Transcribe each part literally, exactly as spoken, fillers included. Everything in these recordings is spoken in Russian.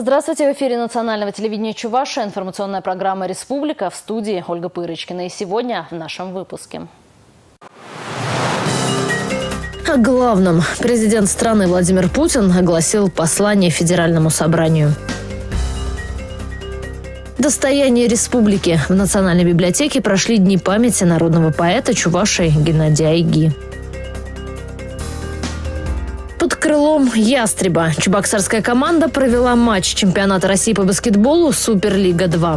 Здравствуйте! В эфире национального телевидения Чувашия информационная программа «Республика», в студии Ольга Пырочкина. И сегодня в нашем выпуске. О главном. Президент страны Владимир Путин огласил послание Федеральному собранию. Достояние республики. В Национальной библиотеке прошли дни памяти народного поэта Чувашии Геннадия Айги. Под крылом «Ястреба» чебоксарская команда провела матч чемпионата России по баскетболу «Суперлига-два».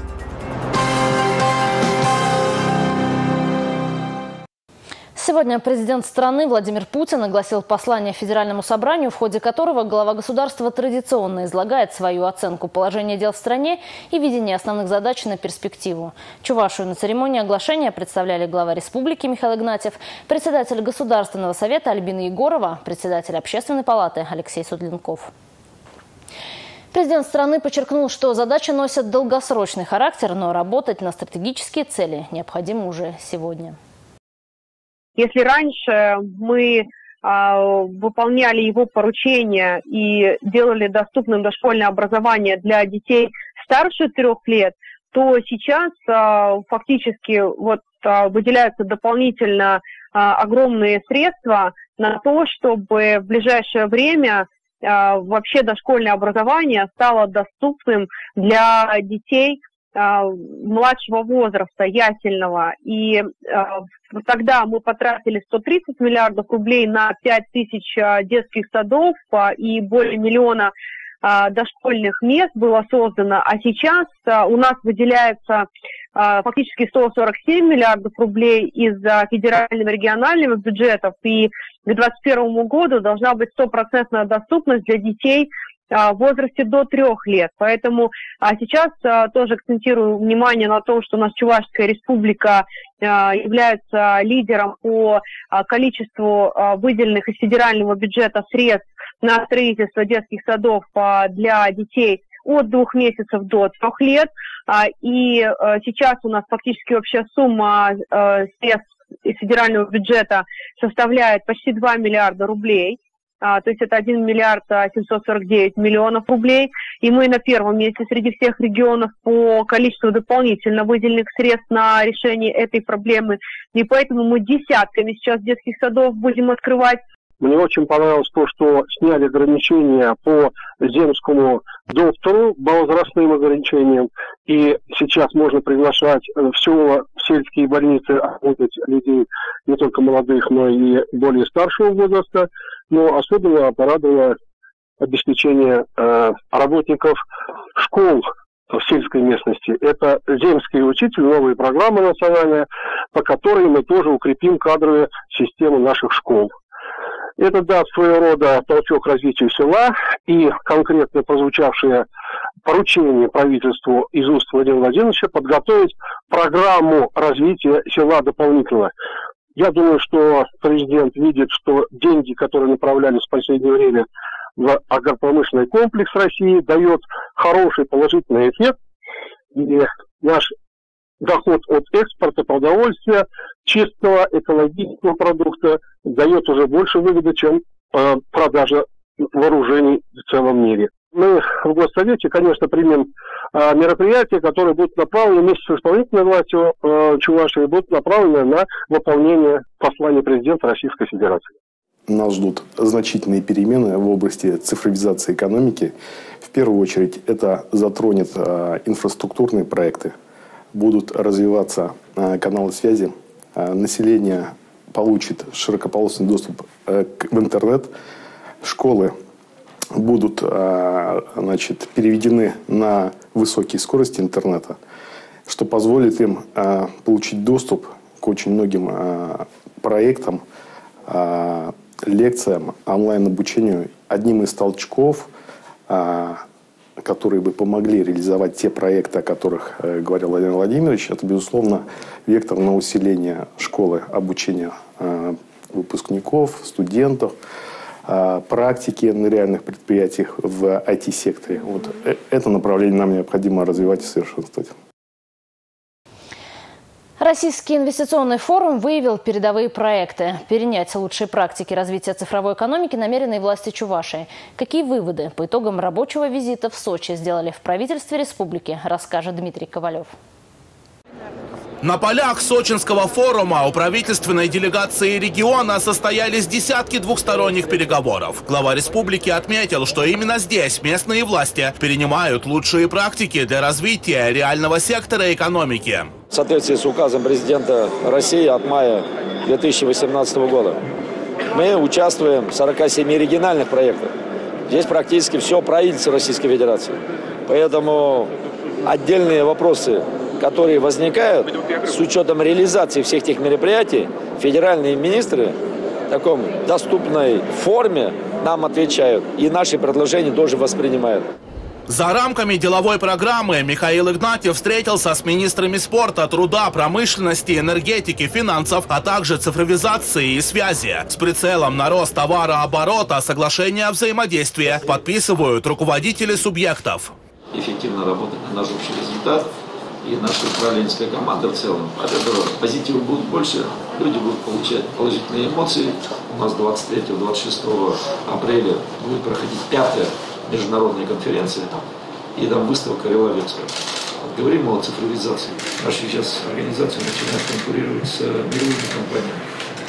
Сегодня президент страны Владимир Путин огласил послание Федеральному собранию, в ходе которого глава государства традиционно излагает свою оценку положения дел в стране и видение основных задач на перспективу. Чувашию на церемонии оглашения представляли глава республики Михаил Игнатьев, председатель Государственного совета Альбина Егорова, председатель Общественной палаты Алексей Судленков. Президент страны подчеркнул, что задачи носят долгосрочный характер, но работать на стратегические цели необходимо уже сегодня. Если раньше мы э, выполняли его поручения и делали доступным дошкольное образование для детей старше трех лет, то сейчас э, фактически вот, э, выделяются дополнительно э, огромные средства на то, чтобы в ближайшее время э, вообще дошкольное образование стало доступным для детей младшего возраста, ясельного. И э, тогда мы потратили сто тридцать миллиардов рублей на пять тысяч э, детских садов э, и более миллиона э, дошкольных мест было создано. А сейчас э, у нас выделяется э, фактически сто сорок семь миллиардов рублей из э, федерального и регионального бюджетов. И к две тысячи двадцать первому году должна быть стопроцентная доступность для детей в возрасте до трех лет. Поэтому а сейчас а, тоже акцентирую внимание на том, что у нас Чувашская республика а, является лидером по а, количеству а, выделенных из федерального бюджета средств на строительство детских садов а, для детей от двух месяцев до трех лет. А, и а, сейчас у нас фактически общая сумма а, средств из федерального бюджета составляет почти два миллиарда рублей. А, то есть это один миллиард семьсот сорок девять миллионов рублей. И мы на первом месте среди всех регионов по количеству дополнительно выделенных средств на решение этой проблемы. И поэтому мы десятками сейчас детских садов будем открывать. Мне очень понравилось то, что сняли ограничения по земскому доктору, по возрастным ограничениям. И сейчас можно приглашать в села, в сельские больницы работать людей не только молодых, но и более старшего возраста. Но особенно порадовало обеспечение э, работников школ в сельской местности. Это земский учитель, новая программа национальная, по которой мы тоже укрепим кадровую систему наших школ. Это даст своего рода толчок развитию села, и конкретно прозвучавшее поручение правительству из уст Владимира Владимировича подготовить программу развития села дополнительно. Я думаю, что президент видит, что деньги, которые направлялись в последнее время в агропромышленный комплекс России, дает хороший положительный эффект. И наш доход от экспорта продовольствия, чистого экологического продукта, дает уже больше выгоды, чем э, продажа вооружений в целом мире. Мы в Госсовете, конечно, примем э, мероприятия, которые будут направлены вместе с исполнительной властью э, Чувашии, будут направлены на выполнение послания президента Российской Федерации. Нас ждут значительные перемены в области цифровизации экономики. В первую очередь это затронет э, инфраструктурные проекты. Будут развиваться э, каналы связи. Э, население получит широкополосный доступ э, к, в интернет. Школы будут значит, переведены на высокие скорости интернета, что позволит им получить доступ к очень многим проектам, лекциям, онлайн-обучению. Одним из толчков, которые бы помогли реализовать те проекты, о которых говорил Владимир Владимирович, это, безусловно, вектор на усиление школы обучения выпускников, студентов, практики на реальных предприятиях в ай ти-секторе. Вот это направление нам необходимо развивать и совершенствовать. Российский инвестиционный форум выявил передовые проекты. Перенять лучшие практики развития цифровой экономики намерены и власти Чувашии. Какие выводы по итогам рабочего визита в Сочи сделали в правительстве республики, расскажет Дмитрий Ковалев. На полях Сочинского форума у правительственной делегации региона состоялись десятки двухсторонних переговоров. Глава республики отметил, что именно здесь местные власти перенимают лучшие практики для развития реального сектора экономики. В соответствии с указом президента России от мая две тысячи восемнадцатого года мы участвуем в сорока семи региональных проектах. Здесь практически все правительство Российской Федерации. Поэтому отдельные вопросы, которые возникают с учетом реализации всех тех мероприятий, федеральные министры в таком доступной форме нам отвечают и наши предложения тоже воспринимают. За рамками деловой программы Михаил Игнатьев встретился с министрами спорта, труда, промышленности, энергетики, финансов, а также цифровизации и связи. С прицелом на рост товарооборота соглашения о взаимодействии подписывают руководители субъектов. Эффективно работать на наш общий результат. И наша управленческая команда в целом. От этого позитива будет больше, люди будут получать положительные эмоции. У нас двадцать третьего — двадцать шестого апреля будет проходить пятая международная конференция и там выставка «Революция». Вот говорим о цифровизации. Наши сейчас организации начинают конкурировать с мировыми компаниями.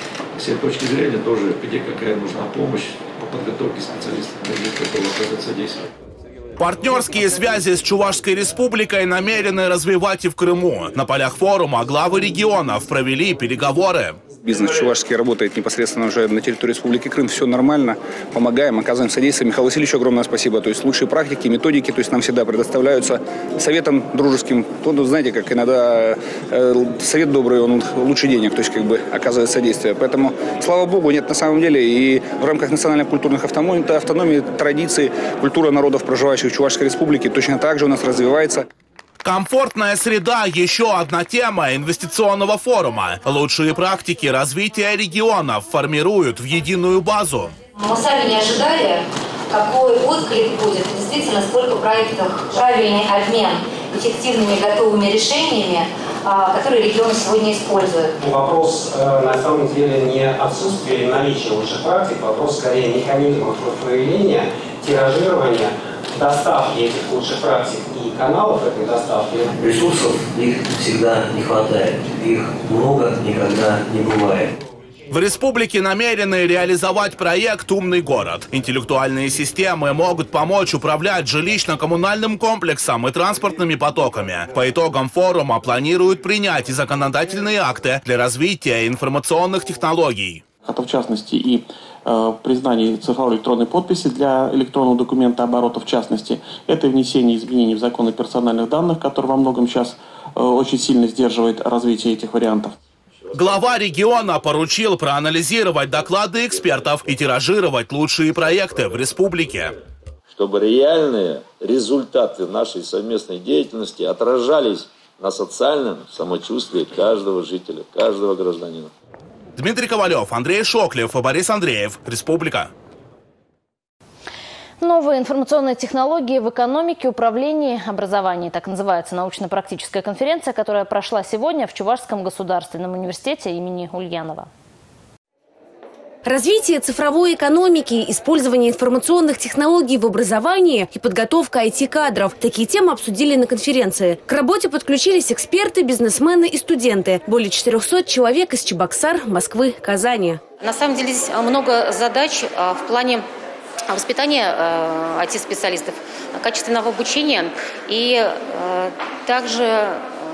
С этой точки зрения тоже, где какая нужна помощь по подготовке специалистов, будет готовы оказать содействие. Партнерские связи с Чувашской республикой намерены развивать и в Крыму. На полях форума главы регионов провели переговоры. Бизнес чувашский работает непосредственно уже на территории Республики Крым. Все нормально. Помогаем, оказываем содействие. Михаилу Васильевичу огромное спасибо. То есть лучшие практики, методики, то есть нам всегда предоставляются советом дружеским. Ну, знаете, как иногда э, совет добрый, он лучше денег, то есть как бы оказывает содействие. Поэтому, слава богу, нет на самом деле. И в рамках национальных культурных автономий, автономии, традиций, культура народов, проживающих в Чувашской республике, точно так же у нас развивается. Комфортная среда – еще одна тема инвестиционного форума. Лучшие практики развития регионов формируют в единую базу. Мы сами не ожидали, какой отклик будет, действительно, сколько проектов, правильный обмен эффективными готовыми решениями, которые регионы сегодня используют. Вопрос на самом деле не отсутствие или наличия лучших практик, вопрос скорее механизмов проявления, тиражирования, доставки этих лучших практик и каналов этой доставки. Ресурсов их всегда не хватает. Их много никогда не бывает. В республике намерены реализовать проект «Умный город». Интеллектуальные системы могут помочь управлять жилищно-коммунальным комплексом и транспортными потоками. По итогам форума планируют принять и законодательные акты для развития информационных технологий. Это в частности и э, признание цифровой электронной подписи для электронного документа оборота, в частности. Это внесение изменений в законы персональных данных, который во многом сейчас э, очень сильно сдерживает развитие этих вариантов. Глава региона поручил проанализировать доклады экспертов и тиражировать лучшие проекты в республике. Чтобы реальные результаты нашей совместной деятельности отражались на социальном самочувствии каждого жителя, каждого гражданина. Дмитрий Ковалев, Андрей Шоклев и Борис Андреев. Республика. Новые информационные технологии в экономике, управлении, образовании. Так называется научно-практическая конференция, которая прошла сегодня в Чувашском государственном университете имени Ульянова. Развитие цифровой экономики, использование информационных технологий в образовании и подготовка ай ти-кадров. Такие темы обсудили на конференции. К работе подключились эксперты, бизнесмены и студенты. Более четырехсот человек из Чебоксар, Москвы, Казани. На самом деле здесь много задач в плане воспитания ай ти-специалистов, качественного обучения и также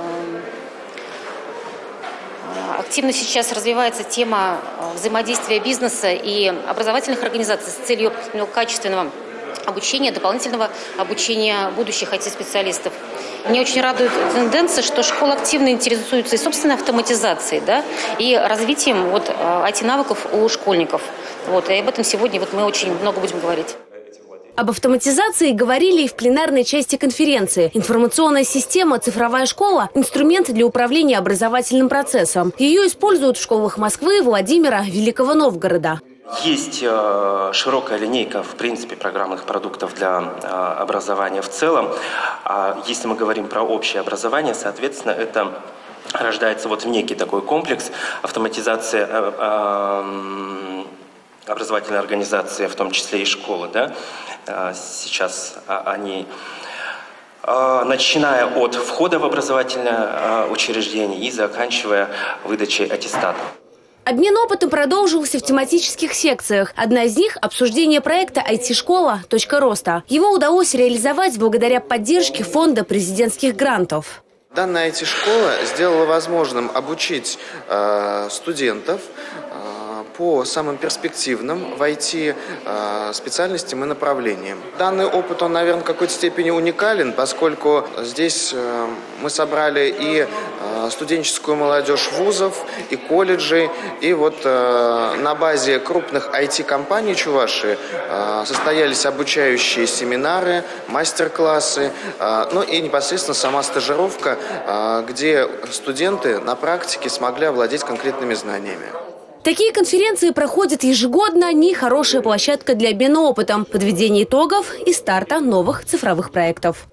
активно сейчас развивается тема взаимодействия бизнеса и образовательных организаций с целью качественного обучения, дополнительного обучения будущих ай ти-специалистов. Меня очень радует тенденция, что школа активно интересуется и собственной автоматизацией, да, и развитием вот, ай ти-навыков у школьников. Вот, и об этом сегодня вот мы очень много будем говорить. Об автоматизации говорили и в пленарной части конференции. Информационная система «Цифровая школа» – инструмент для управления образовательным процессом. Ее используют в школах Москвы, Владимира, Великого Новгорода. Есть э, широкая линейка, в принципе, программных продуктов для э, образования в целом. А если мы говорим про общее образование, соответственно, это рождается вот в некий такой комплекс автоматизации э, э, образовательной организации, в том числе и школы. Да? Э, сейчас э, они... начиная от входа в образовательное учреждение и заканчивая выдачей аттестата. Обмен опытом продолжился в тематических секциях. Одна из них – обсуждение проекта ай ти-школа. Точка роста. Его удалось реализовать благодаря поддержке фонда президентских грантов. Данная ай ти-школа сделала возможным обучить э, студентов по самым перспективным в ай ти специальностям и направлениям. Данный опыт, он, наверное, в какой-то степени уникален, поскольку здесь мы собрали и студенческую молодежь вузов, и колледжей, и вот на базе крупных ай ти-компаний Чувашии состоялись обучающие семинары, мастер-классы, ну и непосредственно сама стажировка, где студенты на практике смогли овладеть конкретными знаниями. Такие конференции проходят ежегодно. Они хорошая площадка для обмена опытом, подведения итогов и старта новых цифровых проектов.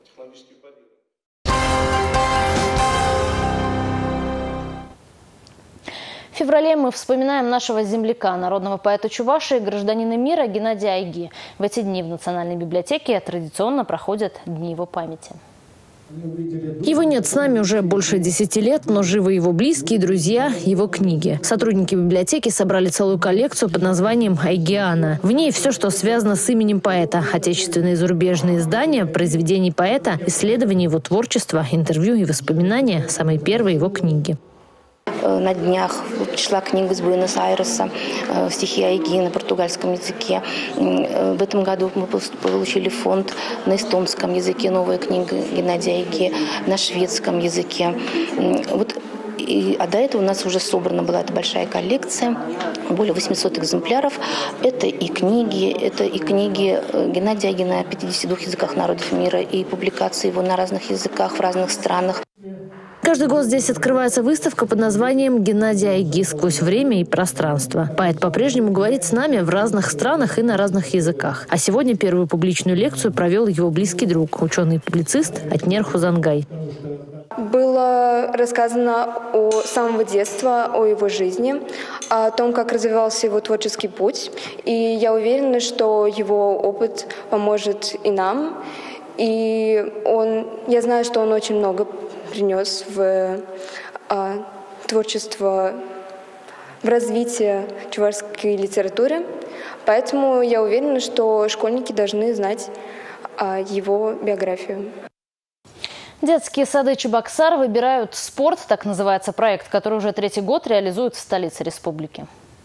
В феврале мы вспоминаем нашего земляка, народного поэта Чувашии, гражданина мира Геннадия Айги. В эти дни в Национальной библиотеке традиционно проходят Дни его памяти. Его нет с нами уже больше десяти лет, но живы его близкие, друзья, его книги. Сотрудники библиотеки собрали целую коллекцию под названием «Айгиана». В ней все, что связано с именем поэта. Отечественные и зарубежные издания, произведений поэта, исследования его творчества, интервью и воспоминания, самые первые его книги. На днях пришла книга из Буэнос-Айреса, стихи Айги на португальском языке. В этом году мы получили фонд на эстонском языке, новая книга Геннадия Айги, на шведском языке. Вот, и, а до этого у нас уже собрана была эта большая коллекция, более восьмисот экземпляров. Это и книги, это и книги Геннадия Айги на пятидесяти двух языках народов мира, и публикации его на разных языках в разных странах. Каждый год здесь открывается выставка под названием «Геннадий Айги. Сквозь время и пространство». Поэт по-прежнему говорит с нами в разных странах и на разных языках. А сегодня первую публичную лекцию провел его близкий друг, ученый-публицист Атнер Хузангай. Было рассказано о самого детства, о его жизни, о том, как развивался его творческий путь. И я уверена, что его опыт поможет и нам. И он, я знаю, что он очень много принес в а, творчество, в развитие чувашской литературы. Поэтому я уверена, что школьники должны знать а, его биографию. Детские сады Чебоксар выбирают спорт, так называется проект, который уже третий год реализует в столице республики.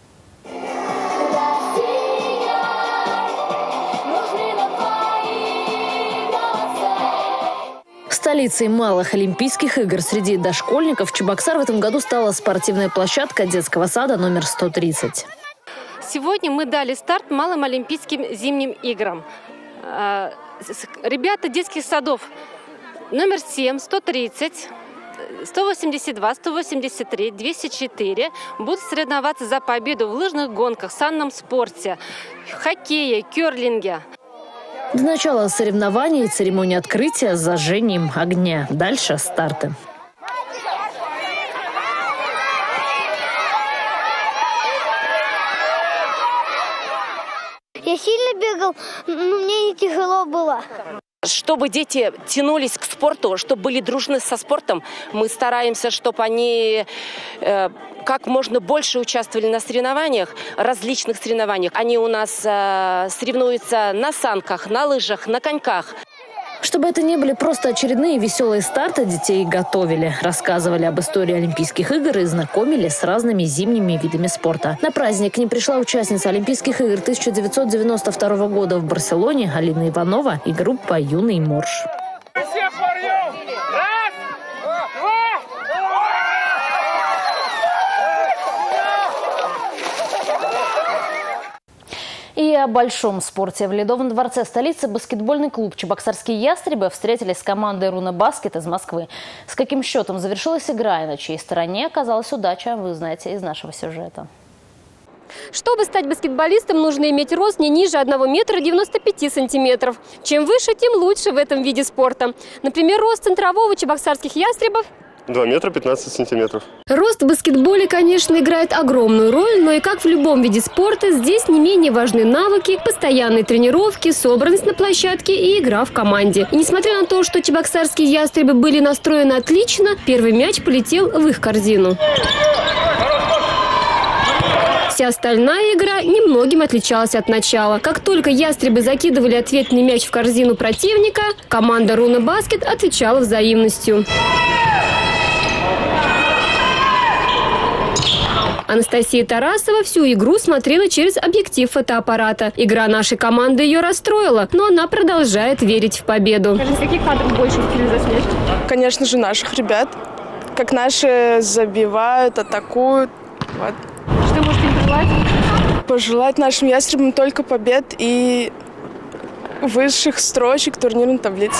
Столицей малых Олимпийских игр среди дошкольников Чебоксар в этом году стала спортивная площадка детского сада номер сто тридцать. Сегодня мы дали старт малым Олимпийским зимним играм. Ребята детских садов номер семь, сто тридцать, сто восемьдесят два, сто восемьдесят три, двести четыре будут соревноваться за победу в лыжных гонках, санном спорте, хоккее, керлинге. До начала соревнований церемония открытия с зажжением огня. Дальше старты. Я сильно бегал, но мне не тяжело было. Чтобы дети тянулись к спорту, чтобы были дружны со спортом, мы стараемся, чтобы они э, как можно больше участвовали на соревнованиях, различных соревнованиях. Они у нас э, соревнуются на санках, на лыжах, на коньках. Чтобы это не были просто очередные веселые старты, детей готовили, рассказывали об истории Олимпийских игр и знакомили с разными зимними видами спорта. На праздник к ним пришла участница Олимпийских игр тысяча девятьсот девяносто второго года в Барселоне Алина Иванова и группа «Юный Морж». И о большом спорте. В Ледовом дворце столицы баскетбольный клуб «Чебоксарские ястребы» встретились с командой «Руна Баскет» из Москвы. С каким счетом завершилась игра и на чьей стороне оказалась удача, вы узнаете из нашего сюжета. Чтобы стать баскетболистом, нужно иметь рост не ниже одного метра девяноста пяти сантиметров. Чем выше, тем лучше в этом виде спорта. Например, рост центрового чебоксарских ястребов два метра пятнадцать сантиметров. Рост в баскетболе, конечно, играет огромную роль, но и как в любом виде спорта, здесь не менее важны навыки, постоянные тренировки, собранность на площадке и игра в команде. И несмотря на то, что чебоксарские ястребы были настроены отлично, первый мяч полетел в их корзину. Вся остальная игра немногим отличалась от начала. Как только ястребы закидывали ответный мяч в корзину противника, команда «Руна Баскет» отвечала взаимностью. Анастасия Тарасова всю игру смотрела через объектив фотоаппарата. Игра нашей команды ее расстроила, но она продолжает верить в победу. Скажите, каких кадров больше успели заснять? Конечно же, наших ребят. Как наши забивают, атакуют. Вот. Что можете им пожелать? Пожелать нашим ястребам только побед и высших строчек турнирной таблицы.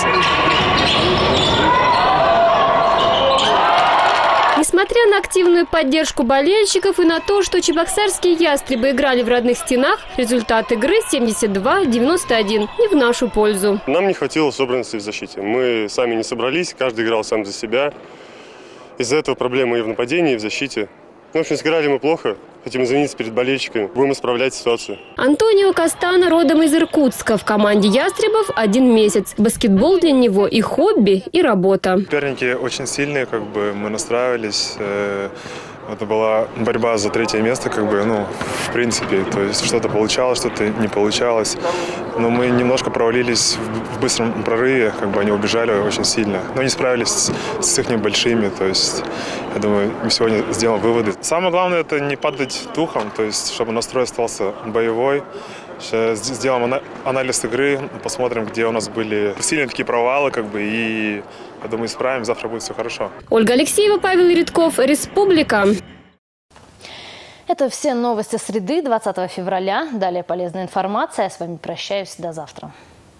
Несмотря на активную поддержку болельщиков и на то, что чебоксарские ястребы играли в родных стенах, результат игры семьдесят два девяносто один не в нашу пользу. Нам не хватило собранности в защите. Мы сами не собрались, каждый играл сам за себя. Из-за этого проблемы и в нападении, и в защите. В общем, сыграли мы плохо. Хотим извиниться перед болельщиками. Будем исправлять ситуацию. Антонио Кастана родом из Иркутска. В команде ястребов один месяц. Баскетбол для него и хобби, и работа. Соперники очень сильные, как бы мы настраивались. Это была борьба за третье место, как бы, ну, в принципе. То есть что-то получалось, что-то не получалось. Но мы немножко провалились в быстром прорыве, как бы они убежали очень сильно. Но не справились с, с их небольшими. То есть, я думаю, мы сегодня сделаем выводы. Самое главное – это не падать духом, то есть, чтобы настрой остался боевой. Сейчас сделаем анализ игры, посмотрим, где у нас были сильные такие провалы, как бы, и, я думаю, исправим, завтра будет все хорошо. Ольга Алексеева, Павел Редков, Республика. Это все новости среды, двадцатого февраля. Далее полезная информация. Я с вами прощаюсь. До завтра.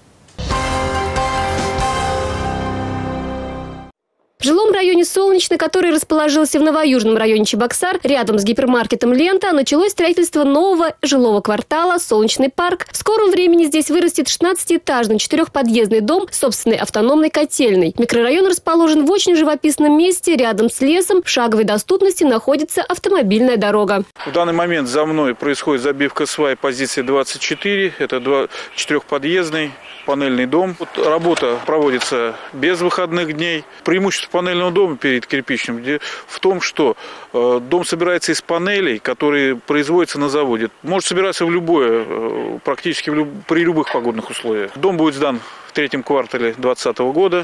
В жилом районе Солнечный, который расположился в новоюжном районе Чебоксар, рядом с гипермаркетом «Лента», началось строительство нового жилого квартала «Солнечный парк». В скором времени здесь вырастет шестнадцатиэтажный четырехподъездный дом с собственной автономной котельной. Микрорайон расположен в очень живописном месте, рядом с лесом. В шаговой доступности находится автомобильная дорога. В данный момент за мной происходит забивка свай позиции двадцать четыре. Это четырехподъездный панельный дом. Вот работа проводится без выходных дней. Преимущество панельного дома перед кирпичным в том, что э, дом собирается из панелей, которые производятся на заводе. Может собираться в любое, э, практически в люб, при любых погодных условиях. Дом будет сдан в третьем квартале двадцатого года.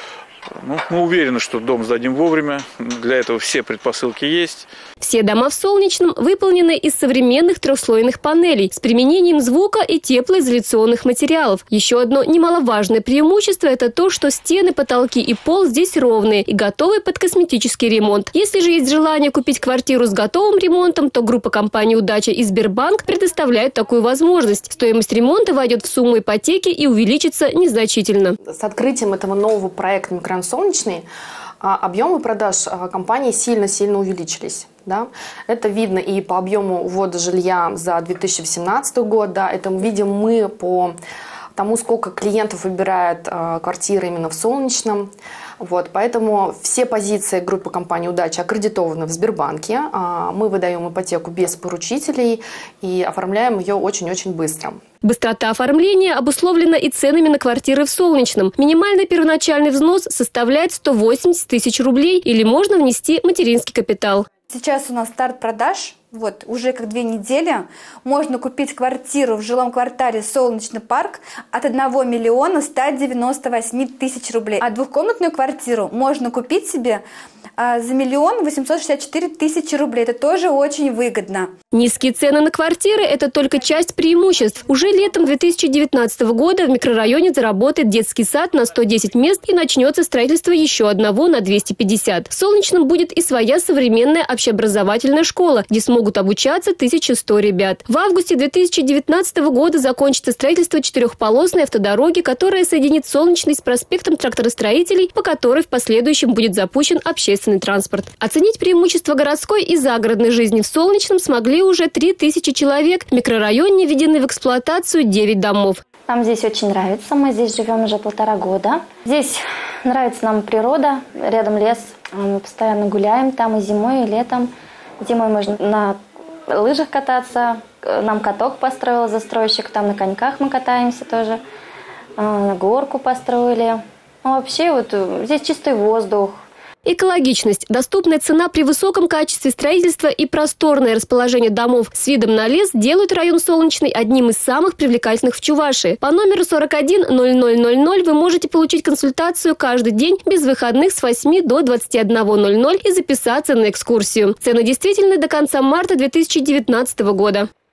Ну, мы уверены, что дом сдадим вовремя. Для этого все предпосылки есть. Все дома в Солнечном выполнены из современных трехслойных панелей с применением звука и теплоизоляционных материалов. Еще одно немаловажное преимущество – это то, что стены, потолки и пол здесь ровные и готовы под косметический ремонт. Если же есть желание купить квартиру с готовым ремонтом, то группа компаний «Удача» и Сбербанк предоставляют такую возможность. Стоимость ремонта войдет в сумму ипотеки и увеличится незначительно. С открытием этого нового проекта «Микрорайон Солнечный» объемы продаж компании сильно-сильно увеличились. Да? Это видно и по объему ввода жилья за две тысячи восемнадцатый год. Да? Это видим мы по тому, сколько клиентов выбирает э, квартиры именно в Солнечном. Вот, поэтому все позиции группы компании «Удача» аккредитованы в Сбербанке. Э, мы выдаем ипотеку без поручителей и оформляем ее очень-очень быстро. Быстрота оформления обусловлена и ценами на квартиры в Солнечном. Минимальный первоначальный взнос составляет сто восемьдесят тысяч рублей или можно внести материнский капитал. Сейчас у нас старт продаж. Вот, уже как две недели можно купить квартиру в жилом квартале «Солнечный парк» от одного миллиона ста девяноста восьми тысяч рублей. А двухкомнатную квартиру можно купить себе а, за миллион восемьсот шестьдесят четыре тысячи рублей. Это тоже очень выгодно. Низкие цены на квартиры – это только часть преимуществ. Уже летом две тысячи девятнадцатого года в микрорайоне заработает детский сад на сто десять мест и начнется строительство еще одного на двести пятьдесят. В Солнечном будет и своя современная общеобразовательная школа, где смогут обучаться тысяча сто ребят. В августе две тысячи девятнадцатого года закончится строительство четырехполосной автодороги, которая соединит Солнечный с проспектом тракторостроителей, по которой в последующем будет запущен общественный общественный транспорт. Оценить преимущества городской и загородной жизни в Солнечном смогли уже три тысячи человек. В микрорайоне введены в эксплуатацию девять домов. Нам здесь очень нравится. Мы здесь живем уже полтора года. Здесь нравится нам природа, рядом лес. Мы постоянно гуляем там и зимой, и летом. Зимой можно на лыжах кататься. Нам каток построил застройщик. Там на коньках мы катаемся тоже. На горку построили. Ну, вообще вот здесь чистый воздух. Экологичность, доступная цена при высоком качестве строительства и просторное расположение домов с видом на лес делают район Солнечный одним из самых привлекательных в Чувашии. По номеру сорок один ноль ноль ноль ноль вы можете получить консультацию каждый день без выходных с восьми до двадцати одного ноль ноль и записаться на экскурсию. Цены действительны до конца марта две тысячи девятнадцатого года.